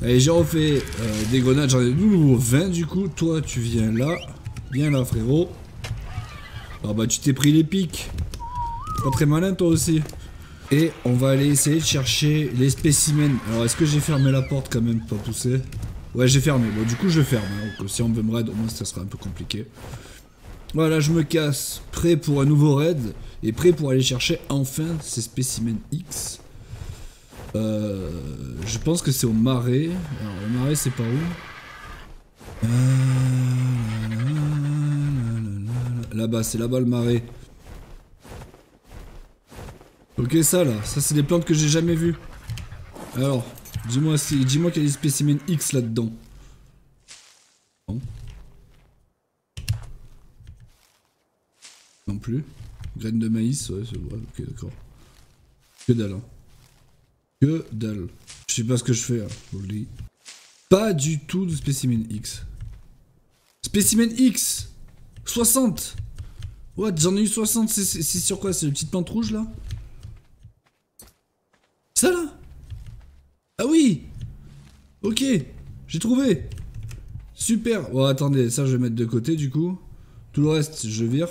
Allez, j'ai refait des grenades, j'en ai de nouveau 20 du coup. Toi, tu viens là. Viens là, frérot. Ah bah, tu t'es pris les pics. Pas très malin, toi aussi. Et on va aller essayer de chercher les spécimens. Alors, est-ce que j'ai fermé la porte quand même, pas pousser? Ouais, j'ai fermé. Bon, du coup, je ferme. Hein. Donc, si on veut me raid, au moins, ça sera un peu compliqué. Voilà, je me casse. Prêt pour un nouveau raid. Et prêt pour aller chercher enfin ces spécimens X. Je pense que c'est au marais. Alors, le marais, c'est par où? Là-bas, c'est là-bas le marais. Ok, ça là, ça c'est des plantes que j'ai jamais vues. Alors, dis-moi qu'il y a des spécimens X là-dedans. Non. Non plus. Graines de maïs, ouais, c'est vrai, ok, d'accord. Que dalle, hein. Que dalle. Je sais pas ce que je fais, hein, je vous le dis. Pas du tout de spécimen X. Spécimen X 60. What, j'en ai eu 60, c'est sur quoi? C'est les petites plantes rouges là? Ça là? Ah oui! Ok, j'ai trouvé. Super. Bon, attendez, ça je vais mettre de côté du coup. Tout le reste, je vire.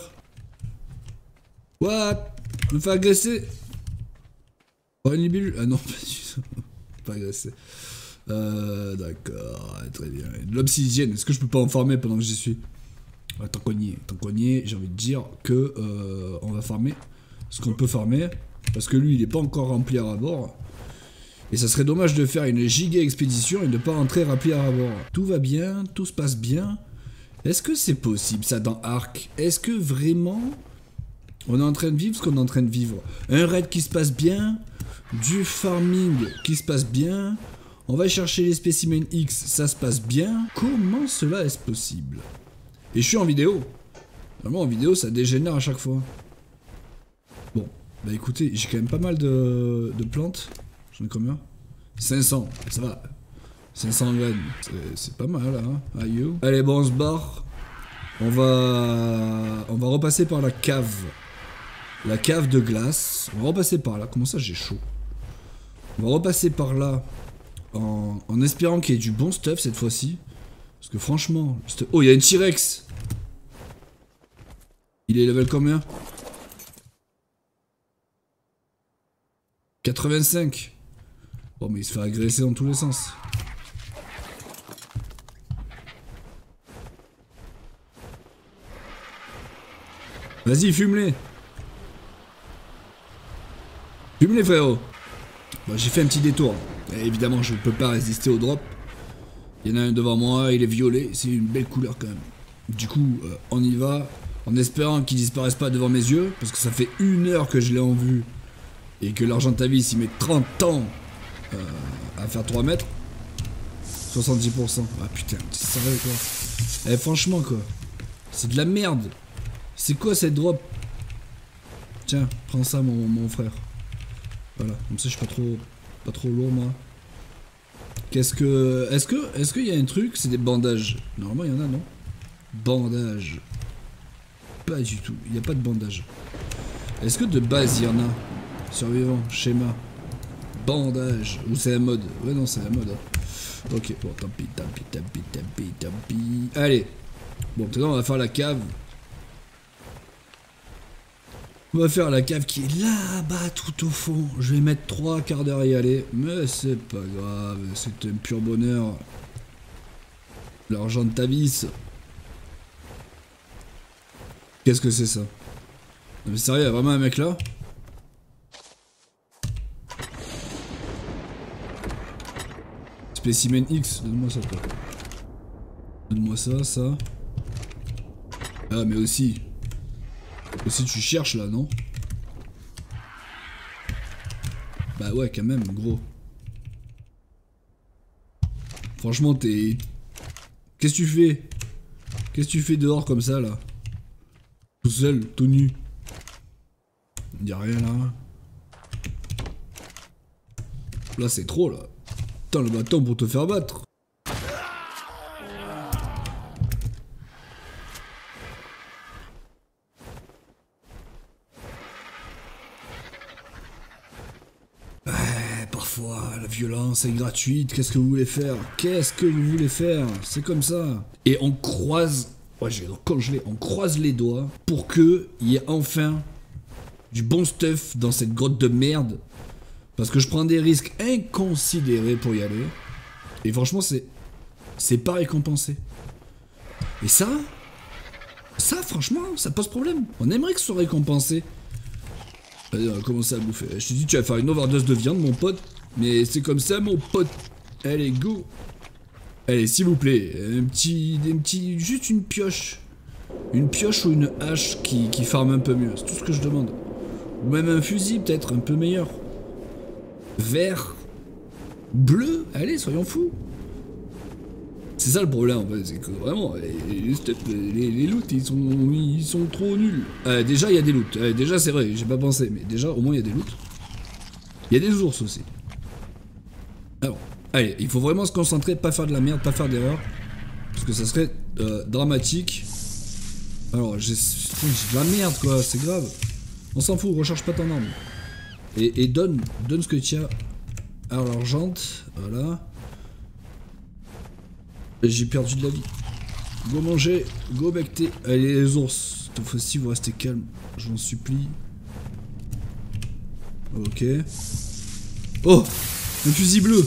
What? Me fait agresser? Oh, une libellule? Ah non, pas du tout. Pas agresser. D'accord, très bien. De l'obsidienne, est-ce que je peux pas en farmer pendant que j'y suis? Ouais, tant qu'on y est, j'ai envie de dire que on va farmer ce qu'on peut farmer. Parce que lui, il est pas encore rempli à rabord. Et ça serait dommage de faire une giga expédition et de pas rentrer rempli à rabord. Tout va bien, tout se passe bien. Est-ce que c'est possible ça dans Ark? Est-ce que vraiment on est en train de vivre ce qu'on est en train de vivre? Un raid qui se passe bien, du farming qui se passe bien, on va chercher les spécimens X, ça se passe bien. Comment cela est-ce possible? Et je suis en vidéo. Normalement en vidéo ça dégénère à chaque fois. Bon, bah écoutez, j'ai quand même pas mal de plantes. J'en ai combien? 500, ça va. 500 graines, c'est pas mal hein. Aïe. Allez bon, on se barre. On va repasser par la cave. La cave de glace. On va repasser par là. Comment ça j'ai chaud? On va repasser par là. En espérant qu'il y ait du bon stuff cette fois-ci. Parce que franchement... Oh, il y a une T-Rex. Il est level combien? 85. Bon, mais il se fait agresser dans tous les sens. Vas-y, fume-les. Fume-les, frérot. Bon, j'ai fait un petit détour. Et évidemment, je ne peux pas résister au drop. Il y en a un devant moi, il est violet. C'est une belle couleur quand même. Du coup, on y va. En espérant qu'il disparaisse pas devant mes yeux. Parce que ça fait 1 heure que je l'ai en vue. Et que l'Argentavis, il met 30 ans à faire 3 mètres. 70%. Ah putain, c'est sérieux quoi. Eh franchement quoi. C'est de la merde. C'est quoi cette drop? Tiens, prends ça mon frère. Voilà, comme ça je suis pas trop lourd moi. Qu'est-ce que... Est-ce qu'il y a un truc? C'est des bandages. Normalement il y en a non? Bandages. Pas du tout, il n'y a pas de bandage. Est-ce que de base il y en a? Survivant, schéma. Bandage. Ou c'est un mode? Ouais non c'est un mode. Hein. Ok, bon tant pis. Allez. Bon maintenant on va faire la cave. On va faire la cave qui est là-bas tout au fond. Je vais mettre 3 quarts d'heure à y aller. Mais c'est pas grave, c'est un pur bonheur. L'argent de ta vis. Qu'est-ce que c'est ça? Non mais sérieux, il y a vraiment un mec là? Spécimen X, donne-moi ça toi. Donne-moi ça. Ah mais aussi tu cherches là, non? Bah ouais quand même, gros. Franchement t'es... Qu'est-ce que tu fais? Qu'est-ce que tu fais dehors comme ça là? Tout seul, tout nu. Y'a rien là. Là c'est trop là. Putain le bâton pour te faire battre. violence est gratuite, qu'est-ce que vous voulez faire? Qu'est-ce que vous voulez faire? C'est comme ça. Et on croise, ouais, j'ai congelé, on croise les doigts pour que il y ait enfin du bon stuff dans cette grotte de merde. Parce que je prends des risques inconsidérés pour y aller. Et franchement, c'est pas récompensé. Et ça, franchement, ça pose problème. On aimerait que ce soit récompensé. Allez, on va commencer à bouffer. Je te dis, tu vas faire une overdose de viande, mon pote. Mais c'est comme ça, mon pote. Allez, go. Allez, s'il vous plaît, juste une pioche. Une pioche ou une hache qui farme un peu mieux. C'est tout ce que je demande. Ou même un fusil, peut-être, un peu meilleur. Vert. Bleu. Allez, soyons fous. C'est ça le problème en fait, c'est que vraiment, les loots ils sont trop nuls. Déjà il y a des loots, déjà c'est vrai, j'ai pas pensé, mais déjà au moins il y a des loots. Il y a des ours aussi. Alors, allez, il faut vraiment se concentrer, pas faire de la merde, pas faire d'erreur. Parce que ça serait dramatique. Alors, j'ai de la merde quoi, c'est grave. On s'en fout, recharge pas ton arme. Et donne ce que tu as. Alors, l'argente, voilà. J'ai perdu de la vie. Go manger, go becter. Allez les ours, cette fois-ci vous restez calme, je vous en supplie. Ok. Oh, un fusil bleu.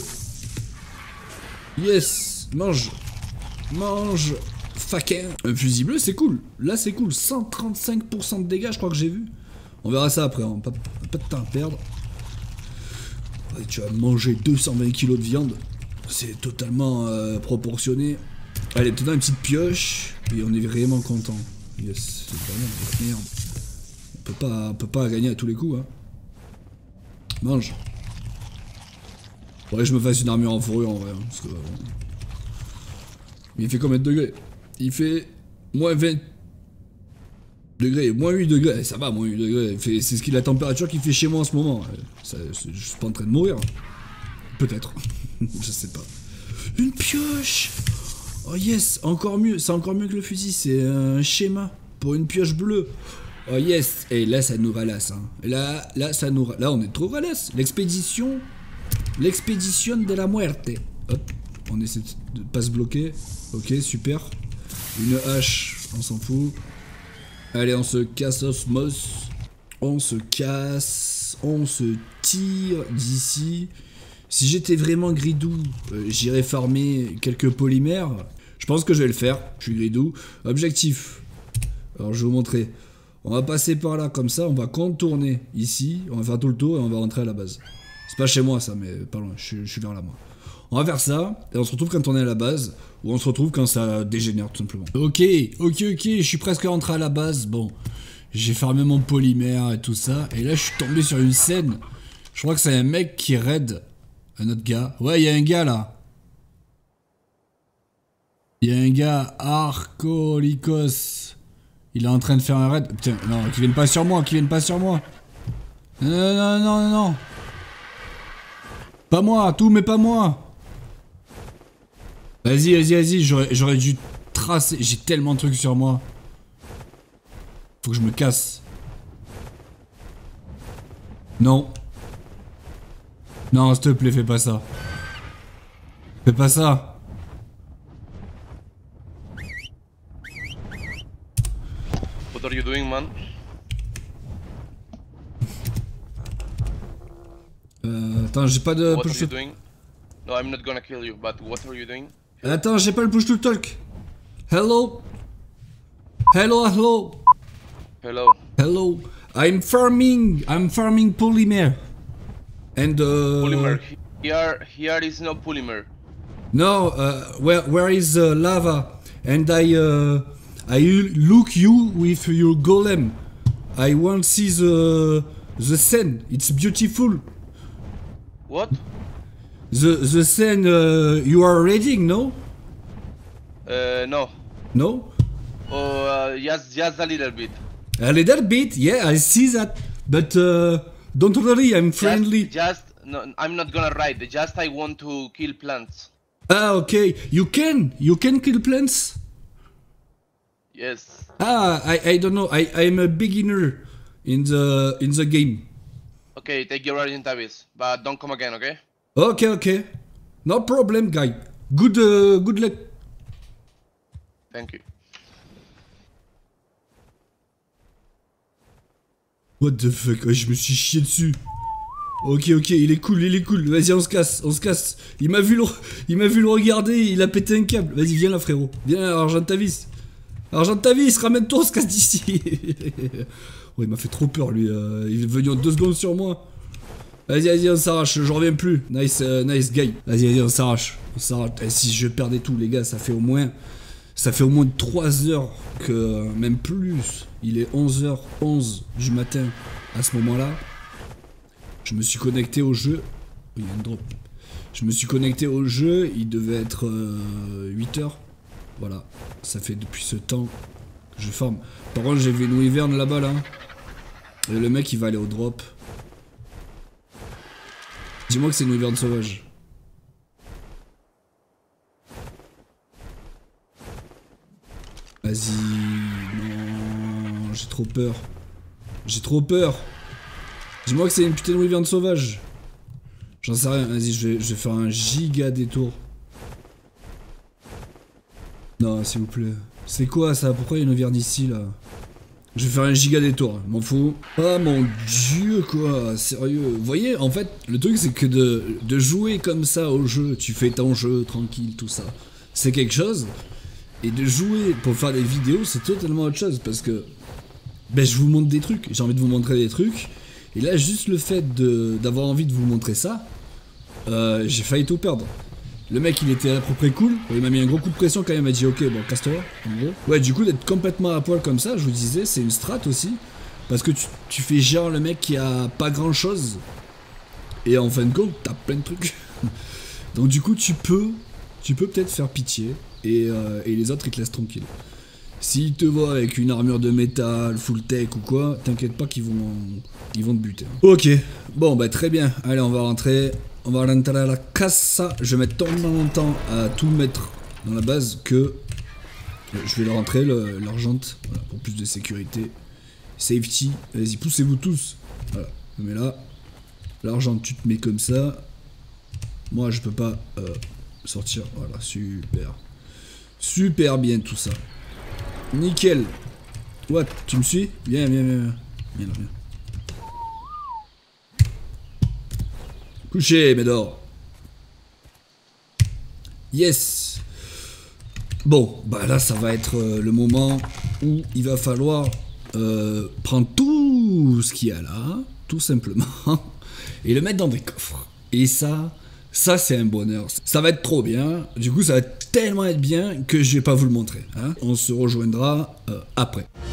Yes, mange. Mange. Faquin. Un fusil bleu c'est cool. Là c'est cool, 135% de dégâts je crois que j'ai vu. On verra ça après, hein. Pas de temps à perdre. Ouais, tu vas manger 220 kilos de viande. C'est totalement proportionné. Allez, peut-être une petite pioche. Et on est vraiment content. Yes, c'est vraiment merde. On peut pas gagner à tous les coups. Hein. Mange. Faudrait que je me fasse une armure en fourrure en vrai. Hein, parce que, il fait combien de degrés? Il fait moins 20 degrés, moins 8 degrés. Ça va, moins 8 degrés. C'est ce qui la température qu'il fait chez moi en ce moment. Je suis pas en train de mourir. Peut-être. Je sais pas. Une pioche. Oh yes, encore mieux. C'est encore mieux que le fusil. C'est un schéma pour une pioche bleue. Oh yes. Et là, ça nous ralasse. Hein. Là, ça nous... Là, on est trop ralasse. L'expédition de la muerte. Hop. On essaie de pas se bloquer. Ok, super. Une hache. On s'en fout. Allez, on se casse osmos. On se casse. On se tire d'ici. Si j'étais vraiment gridou, j'irais farmer quelques polymères. Je pense que je vais le faire. Je suis gridou. Objectif. Alors je vais vous montrer. On va passer par là comme ça. On va contourner ici. On va faire tout le tour et on va rentrer à la base. C'est pas chez moi ça, mais pas loin. Je suis vers là moi. On va faire ça. Et on se retrouve quand on est à la base. Ou on se retrouve quand ça dégénère tout simplement. Ok. Je suis presque rentré à la base. Bon. J'ai farmé mon polymère et tout ça. Et là je suis tombé sur une scène. Je crois que c'est un mec qui raid. Un autre gars. Ouais, il y a un gars là. Il y a un gars, Arcolicos. Il est en train de faire un raid. Putain, non, qu'il vienne pas sur moi, qu'il vienne pas sur moi. Non. Pas moi, tout, mais pas moi. Vas-y, j'aurais dû tracer. J'ai tellement de trucs sur moi. Faut que je me casse. Non. Non, s'il te plaît, fais pas ça. Fais pas ça. What are you doing, man? Attends, j'ai pas de What push are you to... doing? No, I'm not gonna kill you, but what are you doing? Attends, j'ai pas le push to talk. Hello. Hello. I'm farming polymer. And Polymer. Here is no polymer. No, where is lava? And I look you with your golem. I want to see the scene. It's beautiful. What? The scene you are reading, no? No. No? Oh, just a little bit. A little bit, yeah, I see that. But don't worry, I'm friendly. No, I'm not gonna ride. Just I want to kill plants. Ah, okay. You can kill plants? Yes. Ah, I don't know. I'm a beginner in the game. Okay, take your Argent Abyss, but don't come again, okay? Ok, ok. No problem, guy. Good, good luck. Thank you. What the fuck? Ouais, je me suis chié dessus. Ok, ok, il est cool, il est cool. Vas-y, on se casse, on se casse. Il m'a vu le regarder, il a pété un câble. Vas-y, viens là, frérot. Viens là, Argentavis. Argentavis, ramène-toi, on se casse d'ici. Ouais, il m'a fait trop peur, lui. Il est venu en 2 secondes sur moi. Vas-y, vas-y, on s'arrache, je reviens plus. Nice, nice guy. Vas-y, vas-y, on s'arrache. On s'arrache. Et si je perdais tout, les gars, ça fait au moins 3 heures que... Même plus. Il est 11h11 du matin à ce moment-là. Je me suis connecté au jeu. Il y a une drop. Je me suis connecté au jeu, il devait être 8h. Voilà, ça fait depuis ce temps que je farm. Par contre, j'ai vu une wyvern là-bas, là. Et le mec, il va aller au drop. Dis-moi que c'est une wyvern sauvage. Vas-y, non, j'ai trop peur. J'ai trop peur. Dis-moi que c'est une putain de wyvern sauvage. J'en sais rien, vas-y, je vais faire un giga détour. Non, s'il vous plaît. C'est quoi ça? Pourquoi il y a une wyvern ici, là? Je vais faire un giga détour, m'en fous. Ah mon dieu, quoi, sérieux. Vous voyez, en fait, le truc c'est que de jouer comme ça au jeu, tu fais ton jeu tranquille, tout ça, c'est quelque chose. Et de jouer pour faire des vidéos, c'est totalement autre chose, parce que ben, je vous montre des trucs, j'ai envie de vous montrer des trucs. Et là, juste le fait d'avoir envie de vous montrer ça, j'ai failli tout perdre. Le mec, il était à peu près cool. Il m'a mis un gros coup de pression quand il m'a dit ok, bon, casse-toi, en gros. Ouais, du coup, d'être complètement à poil comme ça, je vous disais, c'est une strat aussi. Parce que tu fais genre le mec qui a pas grand chose. Et en fin de compte, t'as plein de trucs. Donc, du coup, tu peux peut-être faire pitié. Et les autres, ils te laissent tranquille. S'ils te voient avec une armure de métal, full tech ou quoi, t'inquiète pas qu'ils vont te buter. Ok, bon bah très bien, allez on va rentrer à la casa. Je vais mettre tellement longtemps à tout mettre dans la base que je vais le rentrer, l'argent, voilà, pour plus de sécurité. Safety, vas-y poussez-vous tous. Voilà, je me mets là. L'argent tu te mets comme ça. Moi je peux pas sortir, voilà, super. Super bien tout ça. Nickel. What? Tu me suis? Viens. Viens. Couché, Médor. Yes. Bon, bah là, ça va être le moment où il va falloir prendre tout ce qu'il y a là, tout simplement, et le mettre dans des coffres. Et ça c'est un bonheur. Ça va être trop bien. Du coup, ça va tellement être bien que je vais pas vous le montrer. Hein. On se rejoindra après.